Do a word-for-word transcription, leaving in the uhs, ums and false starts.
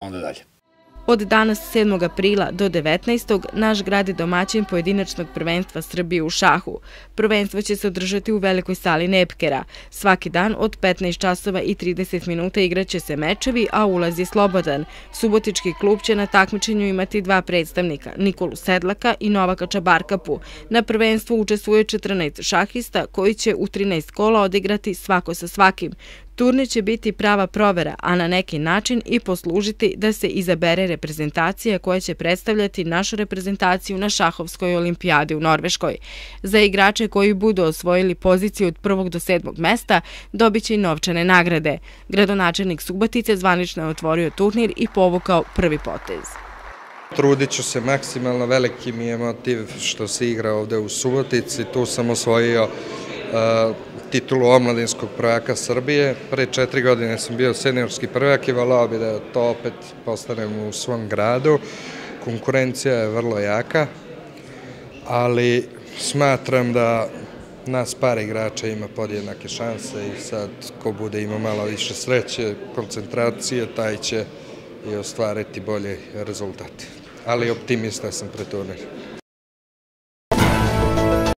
onda dalje. Od danas sedmog aprila do devetnaestog naš grad je domaćin pojedinačnog prvenstva Srbije u šahu. Prvenstvo će se održati u velikoj sali Nepkera. Svaki dan od petnaest časova i trideset minuta igraće se mečevi, a ulaz je slobodan. Subotički klub će na takmičenju imati dva predstavnika, Nikolu Sedlaka i Novaka Čabarkapu. Na prvenstvu učestvuje četrnaest šahista koji će u trinaest kola odigrati svako sa svakim. Turnir će biti prava provera, a na neki način i poslužiti da se izabere reprezentacija koja će predstavljati našu reprezentaciju na šahovskoj olimpijadi u Norveškoj. Za igrače koji budu osvojili poziciju od prvog do sedmog mesta dobit će i novčane nagrade. Gradonačelnik Subotice zvanično je otvorio turnir i povukao prvi potez. Trudit ću se maksimalno, veliki mi je motiv što se igra ovde u Subotici. Tu sam osvojio titulu omladinskog prvaka Srbije. Pre četiri godine sam bio seniorski prvak i volao bi da to opet postanem u svom gradu. Konkurencija je vrlo jaka, ali smatram da nas par igrača ima podjednake šanse i sad ko bude imao malo više sreće, koncentracije, taj će i ostvariti bolji rezultat. Ali optimista sam pre turnira.